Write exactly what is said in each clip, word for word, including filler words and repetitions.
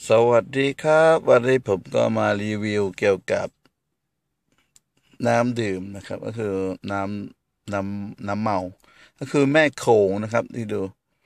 สวัสดีครับวันนี้ผมก็มารีวิวเกี่ยวกับน้ำดื่มนะครับก็คือน้ำน้ำน้ำเมาก็คือแม่โขงนะครับที่ดู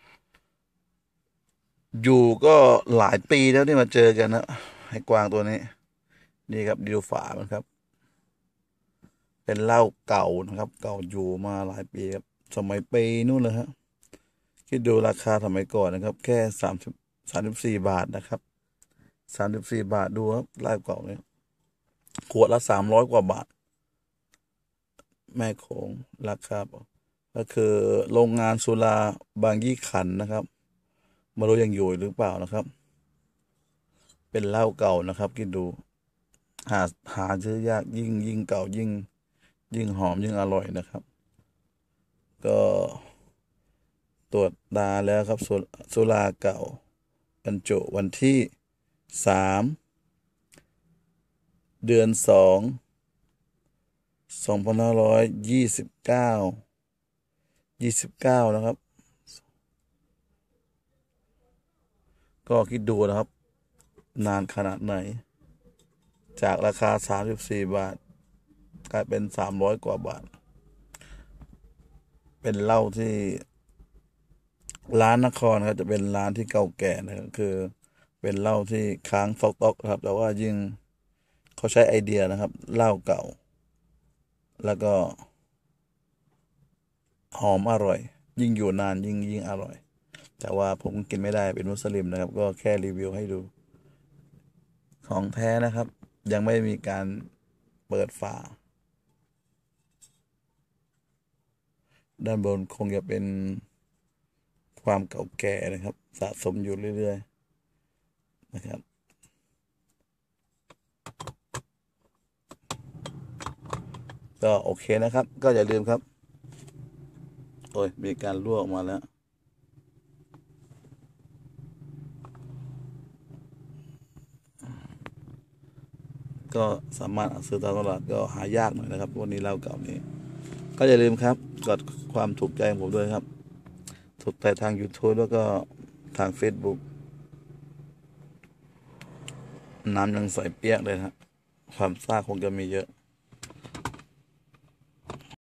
อยู่ก็หลายปีแล้วที่มาเจอกันนะให้กวางตัวนี้นี่ครับดูฝามันครับเป็นเหล้าเก่านะครับเก่าอยู่มาหลายปีครับสมัยปีนู่นเลยฮะคิดดูราคาสมัยก่อนนะครับแค่สามสิบสามสิบสี่บาทนะครับสามสิบสี่บาทดูครับเหล้าเก่าเนี่ยขวดละสามร้อยกว่าบาท แม่โขงราคาก็คือโรงงานสุราบางยี่ขันธ์นะครับไม่รู้ยังอยู่หรือเปล่านะครับเป็นเหล้าเก่านะครับคิดดูหาหาซื้อยากยิ่งยิ่งเก่ายิ่งยิ่งหอมยิ่งอร่อยนะครับก็ตรวจตาแล้วครับสุสุราเก่าบรรจุวันที่สามเดือนสองสองพันห้าร้อยยี่สิบเก้ายี่สิบเก้านะครับก็คิดดูนะครับนานขนาดไหน จากราคาสามสิบสี่บาทกลายเป็นสามร้อยกว่าบาท เป็นเหล้าที่ร้านนครครับจะเป็นร้านที่เก่าแก่นะครับคือเป็นเหล้าที่ค้างสต๊อกครับแต่ว่ายิ่งเขาใช้ไอเดียนะครับเหล้าเก่าแล้วก็หอมอร่อยยิ่งอยู่นานยิ่งยิ่งอร่อยแต่ว่าผมกินไม่ได้เป็นมุสลิมนะครับก็แค่รีวิวให้ดูของแท้นะครับยังไม่มีการเปิดฝาด้านบนคงจะเป็น ความเก่าแก่นะครับสะสมอยู่เรื่อยๆนะครับก็โอเคนะครับก็อย่าลืมครับโอ้ยมีการรั่วออกมาแล้วก็สามารถซื้อตามตลาดก็หายากหน่อยนะครับวันนี้เหล้าเก่านี้ก็อย่าลืมครับกดความถูกใจของผมด้วยครับถูกใจทาง YouTube แล้วก็ทาง Facebook น้ำยังใสเปียกเลยนะความซ่าคงจะมีเยอะ